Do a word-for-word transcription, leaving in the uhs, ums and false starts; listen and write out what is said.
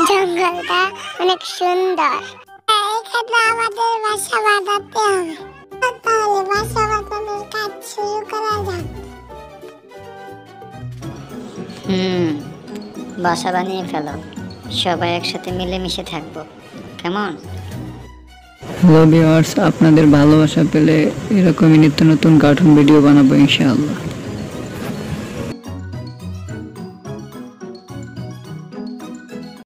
জঙ্গলটা অনেক সুন্দর। এখানে আমাদের বাসা বানাতে হবে। তাহলে বাসা বানানোর কাজ শুরু করা যাক। হুম বাসা বানিয়ে ফেলো, সবাই একসাথে মিলেমিশে থাকবো, কেমন? হ্যালো ভিউয়ার্স, আপনাদের ভালোবাসা পেলে এরকমই নিত্য নতুন কার্টুন ভিডিও বানাবো ইনশাআল্লাহ।